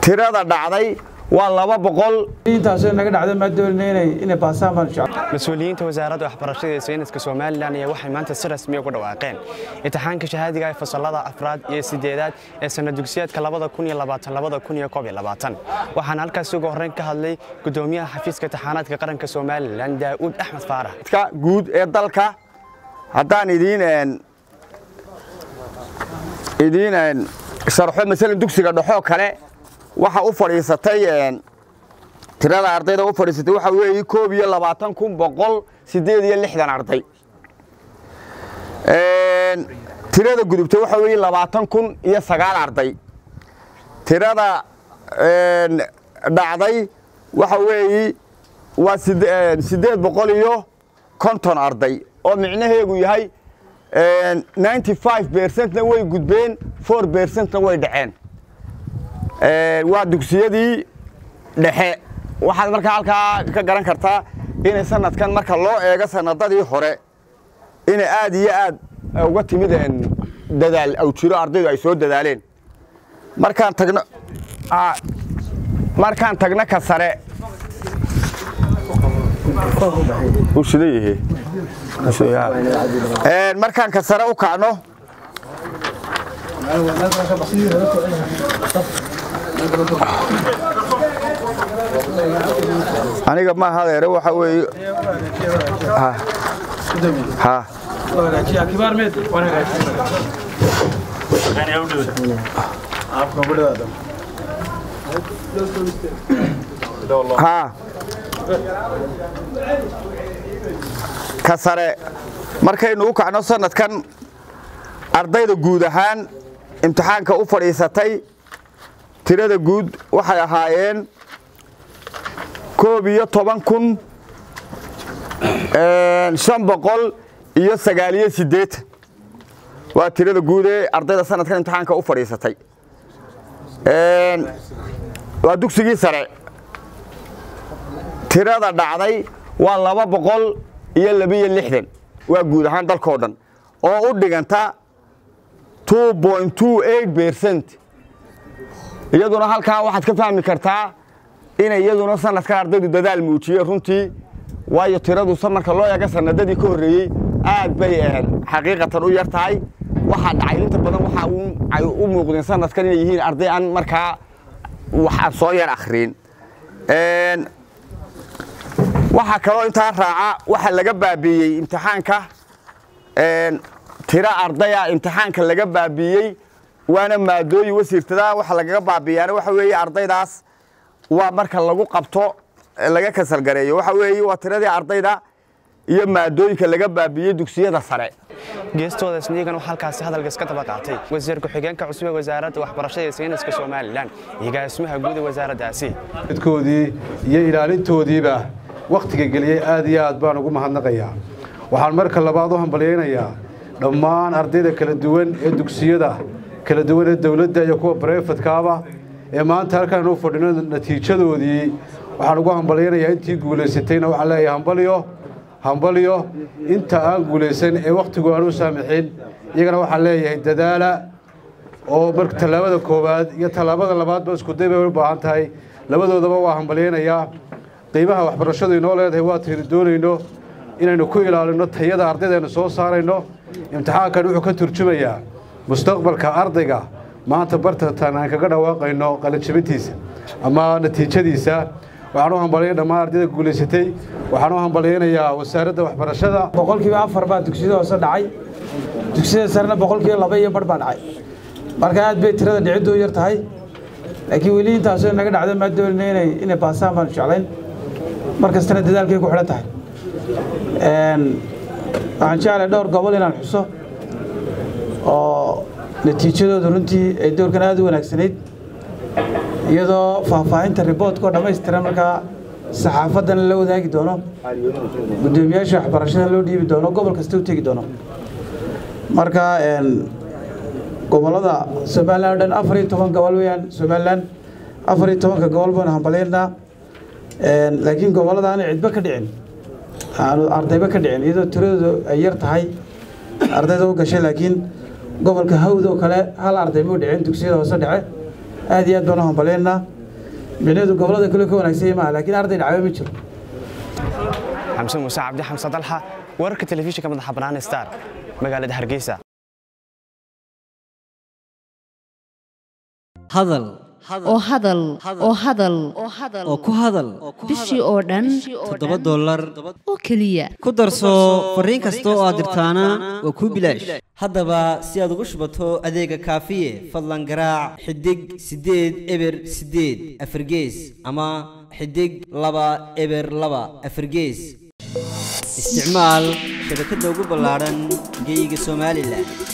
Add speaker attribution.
Speaker 1: tirada dhacday waa 200
Speaker 2: intaasoo naga dhacday ma doonayay inay baasaan baan jecel
Speaker 3: mas'uuliyiinta wasaaradda waxbarashada ee sayniska Soomaaliland ayaa waxay maanta si rasmi ah ugu dhawaaqeen imtixaanka shahaadiga ee fasalada afraad iyo sideedaad ee sanad dugsiyeedka 2020-2021 waxaan halkaas ugu horreyn ka hadlay gudoomiyaha xafiiska imtixaanaadka qaranka Soomaaliland Daawud Axmed Faarax
Speaker 1: guud ee dalka haddaan idiin sharxo mesela dugsiga dhaxo kale waxa u fadhiisatay tirada ardayda u fadhiisatay waxa weeye 121,160 arday tirada gudubtay waxa weeye 20,009 arday tirada dhacday waxa weeye waa 850 arday oo micnaheedu yahay 95% na way gudbeen 4% na way dhaceen waa dugsiyadii dhexe waxaad marka halkaa ka garan kartaa in sanadkan marka loo eego sanadadii hore in aad iyo aad uga timideen dadaal aw jiro ardaydu ay soo dadaaleen markaan tagna ka sare markaan ka sare u kacno aniga ma hadeere waxa weeye ka sare markaynu u kacno sanadkan ardayda guud ahaan imtixaanka u fadhiisatay tirada guud waxay ahaayeen 11,598 waa tirada guud ee ardayda sanadkan imtixaanka u fadhiisatay waa dugsigii sare tirada dhacday waa 262 waa guud ahaan dalkoo dhan oo u dhiganta 2.28% iyaduna halkaa waxaad ka fahmi kartaa in iyaduna sanadkan ardaydu dadaal muujiyay runtii waayo tiradu marka loo eego sanadadii ka horeeyay aad bay xaqiiqatan u yar tahay waxa dhacay inta badan waxa ay u muuqdeen sanadkan inay yihiin arday aan markaa wax soo yar akhriin waxa kaloo inta raaca waxa laga baabiyay imtixaanka tira ardaya imtixaanka laga baabiyay waana maadooyin wasiirtada waxa laga baabiyaan waxa weeye ardaydaas waa marka lagu qabto laga kasal gareeyo waxa weeye waa tiradii ardayda iyo maadooyinka laga baabiyay dugsiyada sare
Speaker 3: geestooda isniigan waxa halkaas hadalka iska daba qaatay wasiir ku-xigeenka cusub ee wasaaradda waxbarashada ee sayniska Soomaaliland iyaga ismaha guud ee wasaaraddaasi
Speaker 4: midkoodii iyo ilaalintoodiiba waqtiga galiyay aad iyo aad baan ugu mahadnaqayaa waxaan marka labaad u hambaleynayaa dhammaan ardayda kala duwan ee dugsiyada kala duwan ee dawladda iyo kuwa private-kaaba ee maanta halkan u fadhino natiijadoodii waxaan ugu hambaleynayaa intii guuleysatayna waxa leeyahay hambaliyo inta aan guuleysan ee waqtigu aan u saamixin iyagana waxa leeyahay dadaala oo marka talaabada koowaad iyo talaabada labaad ba isku day bay u baahan tahay labadoodaba waa hambaleynayaa qiimaha waxbarashadu inoo leedahay waa tiin doonayno inaynu ku ilaalino tayada ardaydeena soo saarayno imtixaankan wuxuu ka turjumayaa mustaqbalka ardayga maanta bartaan aan kaga dhawaaqayno qalin-jabintiisa ama natiijadiisa waxaan u hambaleynayaa dhammaan ardayda guuleysatay waxaan u hambaleynayaa wasaaradda waxbarashada
Speaker 2: 4% baa dugsiyada hoose dhacay dugsiyada sarena 2% iyo bar baa dhacay marka aad bay tirada dhiciddu yar tahay laakiin weli intaasoo naga dhacday ma doonayay inay baasaan baan jeclayn markastana dadaalkay ku xidhan tahay waxaan jeclahay dhowr gobol inaan xuso oo natiijadoodu runtii ay doorkan aad u wanaagsanayd iyadoo faahfaahinta riboodka oo dhammaystiran markaa saxaafaddana la wadaagi doono gudoomiyaasha waxbarashada loo dhiibi doono gobol kasta u tegi doono marka gobolada Soomaaliland dhan 14 gobol weeyaan Soomaaliland 14 gobol baan hambalyeynaa laakiin gobolada aan cidba ka dhicin ardayba ka dhicin iyadoo tiradu ay yar tahay ardayda u gashay laakiin gobolka Hawd oo kale hal arday ma dhicin dugsiyada hoose dhace aad iyo aad baan u hambalyeynaa micnaheedu gobollada kale ka wanaagsan maaha laakiin ardayna caawa ma jiro
Speaker 3: xamse muuse cabdi xamse dalxa wararka telefishinka madaxa bannaan star magaalada hargeysa
Speaker 5: hadal oo ku hadal
Speaker 6: bishii oo dhan
Speaker 5: $7
Speaker 6: oo keliya
Speaker 5: ku darso fariin kasta oo aad dirtaana waa kuu bilaash haddaba si aad ugu shubato adeega kaafiye fadlan garaac xidig 8 eber 8 afargees ama xidig 2 eber 2 afargees isticmaal shabakadda ugu ballaaran geyga Soomaaliland